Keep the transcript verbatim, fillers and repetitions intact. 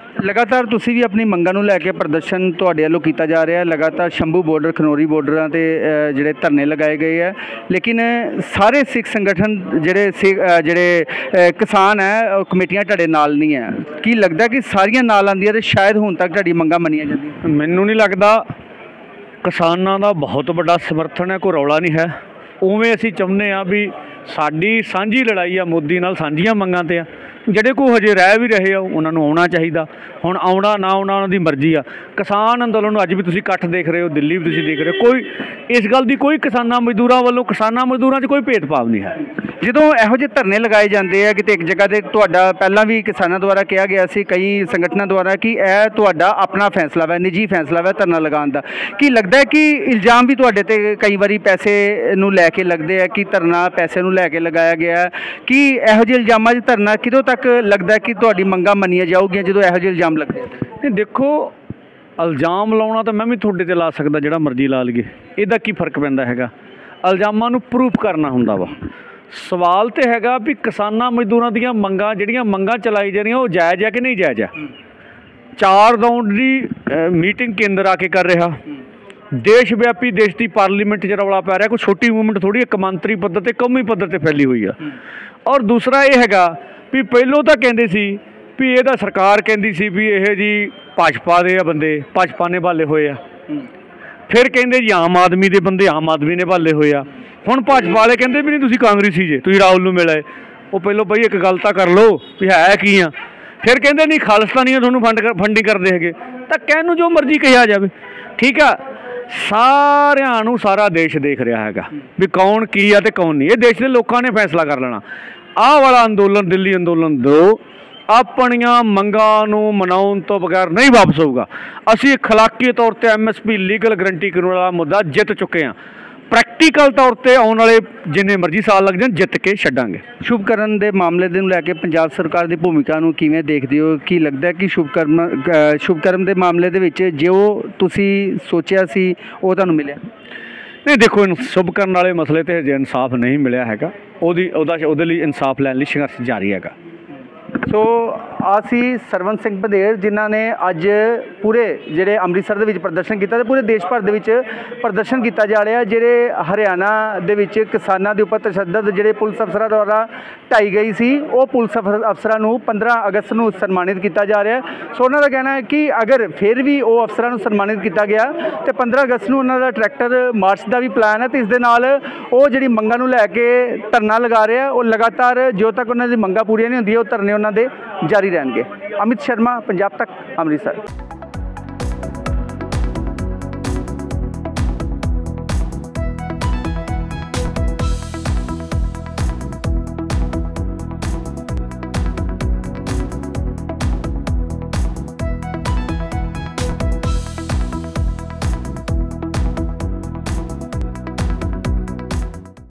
लगातार तुसी भी अपनी मंगां नूं लैके प्रदर्शन तुहाडे वल्लों कीता जा रहा है। लगातार शंभू बॉर्डर खनौरी बॉर्डर ते जिहड़े धरने लगाए गए है, लेकिन सारे सिख संगठन जिहड़े सिख जिहड़े किसान है कमेटियां तुहाडे नाल नहीं है। की लगदा कि सारियां नाल आंदियां ते शायद हुण तक तुहाडी मंगां मन्नियां जांदियां? मैनूं नहीं लगदा। किसानां दा बहुत बड़ा समर्थन है, कोई रौला नहीं है। उवें असीं चाहुंदे आ भी साडी साਂਝੀ लड़ाई आ मोदी नाल साਂਝੀਆਂ मंगां ते आ। ਜਿਹੜੇ ਕੋਈ ਹਜੇ ਰਹਿ ਵੀ ਰਹੇ ਆ ਉਹਨਾਂ ਨੂੰ ਆਉਣਾ ਚਾਹੀਦਾ। ਹੁਣ ਆਉਣਾ ਨਾ ਆਉਣਾ ਉਹਨਾਂ ਦੀ ਮਰਜ਼ੀ ਆ। ਕਿਸਾਨ ਅੰਦੋਲਨ ਨੂੰ ਅੱਜ ਵੀ ਤੁਸੀਂ ਇਕੱਠ ਦੇਖ ਰਹੇ ਹੋ, ਦਿੱਲੀ ਵੀ ਤੁਸੀਂ ਦੇਖ ਰਹੇ ਹੋ। ਕੋਈ ਇਸ ਗੱਲ ਦੀ ਕੋਈ ਕਿਸਾਨਾਂ ਮਜ਼ਦੂਰਾਂ ਵੱਲੋਂ ਕਿਸਾਨਾਂ ਮਜ਼ਦੂਰਾਂ 'ਚ ਕੋਈ ਭੇਦਭਾਵ ਨਹੀਂ ਹੈ। ਜਦੋਂ ਇਹੋ ਜਿਹੇ ਧਰਨੇ ਲਗਾਏ ਜਾਂਦੇ ਆ ਕਿਤੇ ਇੱਕ ਜਗ੍ਹਾ 'ਤੇ, ਤੁਹਾਡਾ ਪਹਿਲਾਂ ਵੀ ਕਿਸਾਨਾਂ ਦੁਆਰਾ ਕਿਹਾ ਗਿਆ ਸੀ, ਕਈ ਸੰਗਠਨਾਂ ਦੁਆਰਾ, ਕਿ ਇਹ ਤੁਹਾਡਾ ਆਪਣਾ ਫੈਸਲਾ ਵਾ, ਨਿੱਜੀ ਫੈਸਲਾ ਵਾ ਧਰਨਾ ਲਗਾਉਣ ਦਾ। ਕੀ ਲੱਗਦਾ ਹੈ ਕਿ ਇਲਜ਼ਾਮ ਵੀ ਤੁਹਾਡੇ 'ਤੇ ਕਈ ਵਾਰੀ ਪੈਸੇ ਨੂੰ ਲੈ ਕੇ ਲੱਗਦੇ ਆ ਕਿ ਧਰਨਾ ਪੈਸੇ ਨੂੰ ਲੈ ਕੇ ਲਗਾਇਆ ਗਿਆ? ਕਿ ਇਹੋ ਜਿਹੇ ਇਲਜ਼ਾਮਾਂ 'ਚ ਧਰਨਾ ਕਿਦੋਂ ਤੱਕ ਲੱਗਦਾ ਕਿ ਤੁਹਾਡੀ ਮੰਗਾਂ ਮੰਨੀਆਂ ਜਾਊਗੀਆਂ ਜਦੋਂ ਇਹੋ ਜਿਹੇ ਇਲਜ਼ਾਮ ਲੱਗਦੇ? ਨਹੀਂ ਦੇਖੋ, ਇਲਜ਼ਾਮ ਲਾਉਣਾ ਤਾਂ ਮੈਂ ਵੀ ਤੁਹਾਡੇ 'ਤੇ ਲਾ ਸਕਦਾ, ਜਿਹੜਾ ਮਰਜ਼ੀ ਲਾ ਲਈਏ। ਇਹਦਾ ਕੀ ਫਰਕ ਪੈਂਦਾ ਹੈਗਾ? ਇਲਜ਼ਾਮਾਂ ਨੂੰ ਪ੍ਰੂਫ ਕਰਨਾ ਹੁੰਦਾ ਵਾ। ਸਵਾਲ ਤਾਂ ਹੈਗਾ ਵੀ ਕਿਸਾਨਾਂ ਮਜ਼ਦੂਰਾਂ ਦੀਆਂ ਮੰਗਾਂ, ਜਿਹੜੀਆਂ ਮੰਗਾਂ ਚਲਾਈ ਜਾ ਰਹੀਆਂ, ਉਹ ਜਾਇਜ਼ ਹੈ ਕਿ ਨਹੀਂ ਜਾਇਜ਼ ਹੈ। ਚਾਰ ਰਾਊਂਡ ਦੀ ਮੀਟਿੰਗ ਕੇਂਦਰ ਆ ਕੇ ਕਰ ਰਿਹਾ। ਦੇਸ਼ ਵਿਆਪੀ ਦੇਸ਼ ਦੀ ਪਾਰਲੀਮੈਂਟ 'ਚ ਰੌਲਾ ਪੈ ਰਿਹਾ। ਕੋਈ ਛੋਟੀ ਮੂਵਮੈਂਟ ਥੋੜ੍ਹੀ, ਇੱਕ ਮੰਤਰੀ ਪੱਧਰ 'ਤੇ ਕੌਮੀ ਪੱਧਰ 'ਤੇ ਫੈਲੀ ਹੋਈ ਆ। ਔਰ ਦੂਸਰਾ ਇਹ ਹੈਗਾ ਵੀ ਪਹਿਲੋਂ ਤਾਂ ਕਹਿੰਦੇ ਸੀ ਵੀ ਇਹਦਾ ਸਰਕਾਰ ਕਹਿੰਦੀ ਸੀ ਵੀ ਇਹ ਜੀ ਭਾਜਪਾ ਦੇ ਆ ਬੰਦੇ, ਭਾਜਪਾ ਨੇ ਭਾਲੇ ਹੋਏ ਆ। ਫਿਰ ਕਹਿੰਦੇ ਜੀ ਆਮ ਆਦਮੀ ਦੇ ਬੰਦੇ, ਆਮ ਆਦਮੀ ਨੇ ਭਾਲੇ ਹੋਏ ਆ। ਹੁਣ ਭਾਜਪਾ ਵਾਲੇ ਕਹਿੰਦੇ ਵੀ ਨਹੀਂ ਤੁਸੀਂ ਕਾਂਗਰਸੀ ਜੇ, ਤੁਸੀਂ ਰਾਹੁਲ ਨੂੰ ਮਿਲੇ। ਉਹ ਪਹਿਲੋਂ ਬਈ ਇੱਕ ਗੱਲ ਤਾਂ ਕਰ ਲਓ ਵੀ ਹੈ ਕੀ ਆ। ਫਿਰ ਕਹਿੰਦੇ ਨਹੀਂ ਖਾਲਿਸਤਾਨੀਆਂ ਤੁਹਾਨੂੰ ਫੰਡ ਫੰਡਿੰਗ ਕਰਦੇ ਹੈਗੇ। ਤਾਂ ਕਹਿਣ ਨੂੰ ਜੋ ਮਰਜ਼ੀ ਕਿਹਾ ਜਾਵੇ, ਠੀਕ ਆ। ਸਾਰਿਆਂ ਨੂੰ ਸਾਰਾ ਦੇਸ਼ ਦੇਖ ਰਿਹਾ ਹੈਗਾ ਵੀ ਕੌਣ ਕੀ ਆ ਤੇ ਕੌਣ ਨਹੀਂ। ਇਹ ਦੇਸ਼ ਦੇ ਲੋਕਾਂ ਨੇ ਫੈਸਲਾ ਕਰ ਲੈਣਾ। ਆਹ ਵਾਲਾ ਅੰਦੋਲਨ, ਦਿੱਲੀ ਅੰਦੋਲਨ ਦੋ ਆਪਣੀਆਂ ਮੰਗਾਂ ਨੂੰ ਮਨਾਉਣ ਤੋਂ ਬਗੈਰ ਨਹੀਂ ਵਾਪਸ ਹੋਊਗਾ। ਅਸੀਂ ਅਖਲਾਕੀ ਤੌਰ 'ਤੇ M S P legal guarantee ਕਰਨ ਵਾਲਾ ਮੁੱਦਾ ਜਿੱਤ ਚੁੱਕੇ ਹਾਂ। ਪ੍ਰੈਕਟੀਕਲ ਤੌਰ 'ਤੇ ਆਉਣ ਵਾਲੇ ਜਿੰਨੇ ਮਰਜ਼ੀ ਸਾਲ ਲੱਗ ਜਾਣ, ਜਿੱਤ ਕੇ ਛੱਡਾਂਗੇ। ਸ਼ੁਭਕਰਨ ਦੇ ਮਾਮਲੇ ਦੇ ਨੂੰ ਲੈ ਕੇ ਪੰਜਾਬ ਸਰਕਾਰ ਦੀ ਭੂਮਿਕਾ ਨੂੰ ਕਿਵੇਂ ਦੇਖਦੇ ਹੋ? ਕੀ ਲੱਗਦਾ ਕਿ ਸ਼ੁਭਕਰਨ ਸ਼ੁਭਕਰਨ ਦੇ ਮਾਮਲੇ ਦੇ ਵਿੱਚ ਜੋ ਤੁਸੀਂ ਸੋਚਿਆ ਸੀ ਉਹ ਤੁਹਾਨੂੰ ਮਿਲਿਆ? ਨਹੀਂ ਦੇਖੋ, ਸ਼ੁਭਕਰਨ ਵਾਲੇ ਮਸਲੇ 'ਤੇ ਹਜੇ ਇਨਸਾਫ ਨਹੀਂ ਮਿਲਿਆ ਹੈਗਾ। ਉਹਦੀ ਉਹਦਾ ਉਹਦੇ ਲਈ ਇਨਸਾਫ ਲੈਣ ਲਈ ਸੰਘਰਸ਼ ਜਾਰੀ ਹੈਗਾ। ਸੋ ਆ ਸੀ ਸਰਵਨ ਸਿੰਘ ਪੰਧੇਰ, ਜਿਨ੍ਹਾਂ ਨੇ ਅੱਜ ਪੂਰੇ ਜਿਹੜੇ ਅੰਮ੍ਰਿਤਸਰ ਦੇ ਵਿੱਚ ਪ੍ਰਦਰਸ਼ਨ ਕੀਤਾ ਤੇ ਪੂਰੇ ਦੇਸ਼ ਭਰ ਦੇ ਵਿੱਚ ਪ੍ਰਦਰਸ਼ਨ ਕੀਤਾ ਜਾ ਰਿਹਾ। ਜਿਹੜੇ ਹਰਿਆਣਾ ਦੇ ਵਿੱਚ ਕਿਸਾਨਾਂ ਦੇ ਉੱਪਰ ਤਸ਼ੱਦਦ ਜਿਹੜੇ ਪੁਲਿਸ ਅਫਸਰਾਂ ਦੁਆਰਾ ਢਾਈ ਗਈ ਸੀ, ਉਹ ਪੁਲਿਸ ਅਫਸਰਾਂ ਨੂੰ ਪੰਦਰਾਂ ਅਗਸਤ ਨੂੰ ਸਨਮਾਨਿਤ ਕੀਤਾ ਜਾ ਰਿਹਾ। ਸੋ ਉਹਨਾਂ ਦਾ ਕਹਿਣਾ ਹੈ ਕਿ ਅਗਰ ਫਿਰ ਵੀ ਉਹ ਅਫਸਰਾਂ ਨੂੰ ਸਨਮਾਨਿਤ ਕੀਤਾ ਗਿਆ ਤੇ ਪੰਦਰਾਂ ਅਗਸਤ ਨੂੰ ਉਹਨਾਂ ਦਾ ਟਰੈਕਟਰ ਮਾਰਚ ਦਾ ਵੀ ਪਲਾਨ ਹੈ। ਤੇ ਇਸ ਦੇ ਨਾਲ ਉਹ ਜਿਹੜੀ ਮੰਗਾਂ ਨੂੰ ਲੈ ਕੇ ਧਰਨਾ ਲਗਾ ਰਿਹਾ, ਉਹ ਲਗਾਤਾਰ ਜਦੋਂ ਤੱਕ ਉਹਨਾਂ ਦੀ ਮੰਗਾਂ ਪੂਰੀਆਂ ਨਹੀਂ ਹੁੰਦੀਆਂ, ਉਹ ਧਰਨੇ ਉਹਨਾਂ ਦੇ ਜਾਰੀ ਰਹਿਣਗੇ। ਅਮਿਤ ਸ਼ਰਮਾ, ਪੰਜਾਬ ਤੱਕ, ਅੰਮ੍ਰਿਤਸਰ।